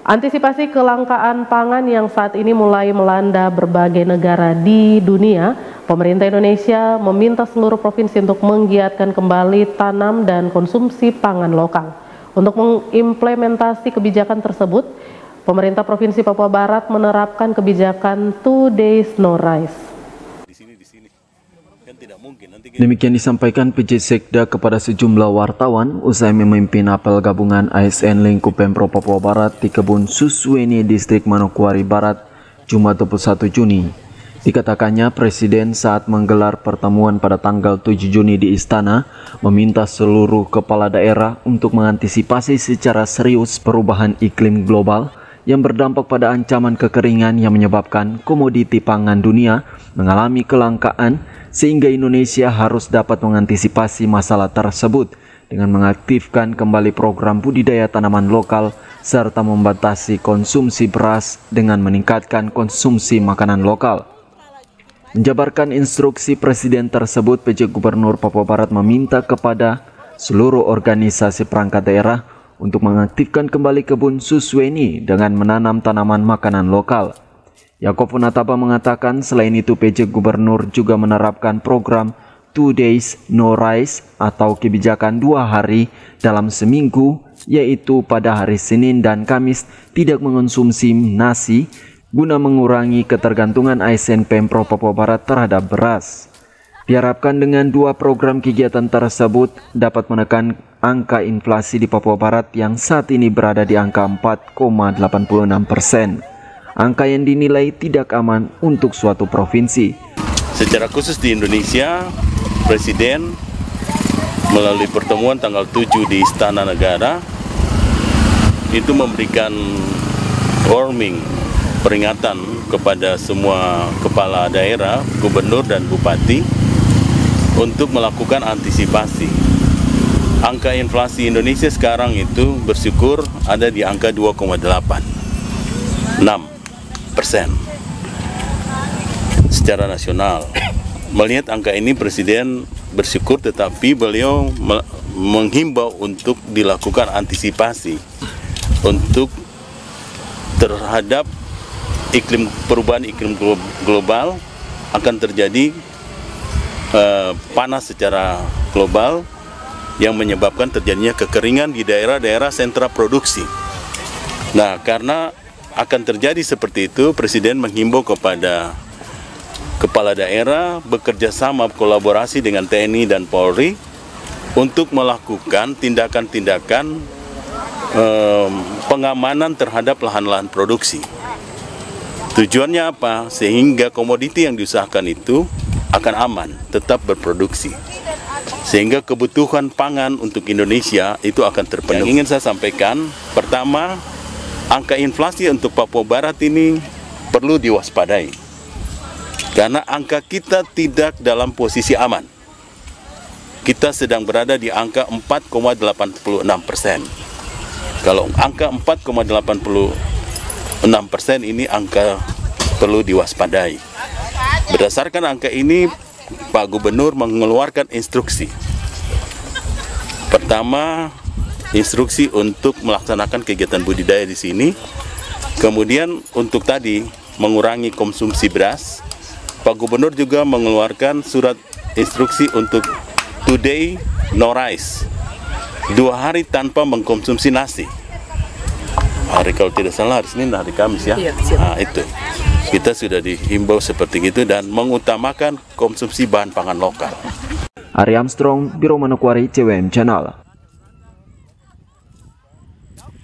Antisipasi kelangkaan pangan yang saat ini mulai melanda berbagai negara di dunia, pemerintah Indonesia meminta seluruh provinsi untuk menggiatkan kembali tanam dan konsumsi pangan lokal. Untuk mengimplementasi kebijakan tersebut, pemerintah Provinsi Papua Barat menerapkan kebijakan 2 days no rice. Demikian disampaikan PJ Sekda kepada sejumlah wartawan usai memimpin apel gabungan ASN lingkup Pemprov Papua Barat di Kebun Susweni, Distrik Manokwari Barat, Jumat 21 Juni. Dikatakannya Presiden saat menggelar pertemuan pada tanggal 7 Juni di Istana meminta seluruh kepala daerah untuk mengantisipasi secara serius perubahan iklim global yang berdampak pada ancaman kekeringan yang menyebabkan komoditi pangan dunia mengalami kelangkaan, sehingga Indonesia harus dapat mengantisipasi masalah tersebut dengan mengaktifkan kembali program budidaya tanaman lokal serta membatasi konsumsi beras dengan meningkatkan konsumsi makanan lokal. Menjabarkan instruksi Presiden tersebut, PJ Gubernur Papua Barat meminta kepada seluruh organisasi perangkat daerah untuk mengaktifkan kembali Kebun Susweni dengan menanam tanaman makanan lokal. Yaakob Funataba mengatakan selain itu PJ Gubernur juga menerapkan program 2 days no rice atau kebijakan 2 hari dalam seminggu, yaitu pada hari Senin dan Kamis tidak mengonsumsi nasi guna mengurangi ketergantungan ASN Pemprov Papua Barat terhadap beras. Diharapkan dengan 2 program kegiatan tersebut dapat menekan angka inflasi di Papua Barat yang saat ini berada di angka 4,86%. Angka yang dinilai tidak aman untuk suatu provinsi. Secara khusus di Indonesia, Presiden melalui pertemuan tanggal 7 di Istana Negara itu memberikan warning, peringatan kepada semua kepala daerah, gubernur dan bupati untuk melakukan antisipasi. Angka inflasi Indonesia sekarang itu bersyukur ada di angka 2,86% secara nasional. Melihat angka ini Presiden bersyukur, tetapi beliau menghimbau untuk dilakukan antisipasi untuk terhadap perubahan iklim global. Akan terjadi panas secara global yang menyebabkan terjadinya kekeringan di daerah-daerah sentra produksi. Nah, karena akan terjadi seperti itu, Presiden menghimbau kepada kepala daerah bekerja sama kolaborasi dengan TNI dan Polri untuk melakukan tindakan-tindakan pengamanan terhadap lahan-lahan produksi. Tujuannya apa? Sehingga komoditi yang diusahakan itu akan aman, tetap berproduksi. Sehingga kebutuhan pangan untuk Indonesia itu akan terpenuhi. Yang ingin saya sampaikan, pertama, angka inflasi untuk Papua Barat ini perlu diwaspadai. Karena angka kita tidak dalam posisi aman. Kita sedang berada di angka 4,86%. Kalau angka 4,86% ini angka perlu diwaspadai. Berdasarkan angka ini, Pak Gubernur mengeluarkan instruksi. Pertama, instruksi untuk melaksanakan kegiatan budidaya di sini. Kemudian untuk tadi mengurangi konsumsi beras, Pak Gubernur juga mengeluarkan surat instruksi untuk 2 day no rice, 2 hari tanpa mengkonsumsi nasi. Hari kalau tidak salah hari Senin, hari Kamis ya. Nah, itu kita sudah dihimbau seperti itu dan mengutamakan konsumsi bahan pangan lokal. Ari Armstrong, Biro Manokwari, CWM Channel.